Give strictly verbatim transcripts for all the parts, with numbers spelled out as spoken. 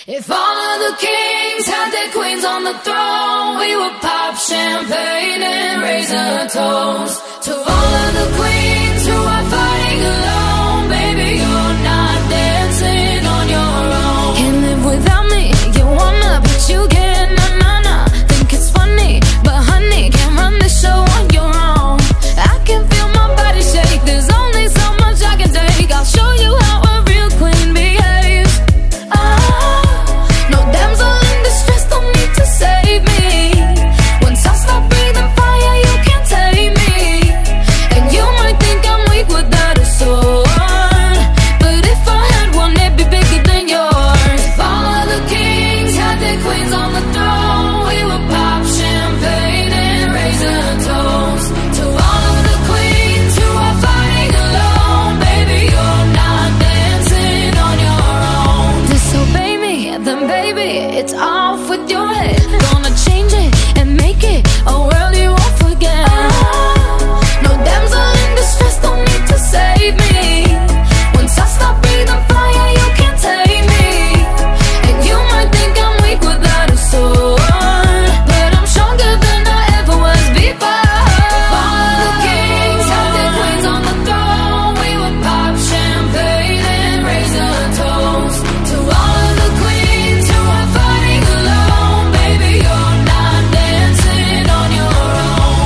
If all of the kings had their queens on the throne, we would pop champagne and raise a toast to all of the queens who are fighting alone. Baby, you're not dancing on your own. Can't live without me, you wanna, but you can't. Nah, nah, nah, think it's funny, but honey, can't run the show on your own. I can feel my body shake, there's only so much I can take. I'll show you how a real queen behaves. Ah, no damsel in distress, don't need to save me. Once I stop breathing fire, you can't tame me. And you might think I'm weak without a sword, but if I had one, it'd be bigger than yours. If all of the kings had their queens on the throne, we would pop champagne and raise a toast to all of the queens who are fighting alone. Baby, you're not dancing on your own. Disobey me, then baby, it's off with your head. Gonna change it and make it a world you won't forget. No damsel in distress, don't need to save me. Once I stop breathing fire, you can't take me. And you might think I'm weak without a sword, but I'm stronger than I ever was before. If all of the kings had their queens on the throne, we would pop champagne and raise a toast to all of the queens who are fighting alone. Baby, you're not dancing on your own.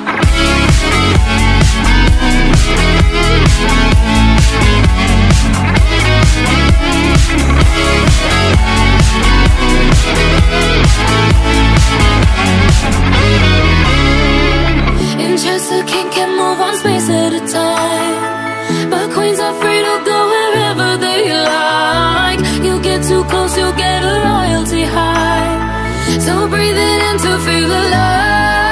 In chess, a king can move one space at a time, but queens are free to go wherever they like. You get too close, you'll get a royalty high, so breathe it in to feel alive.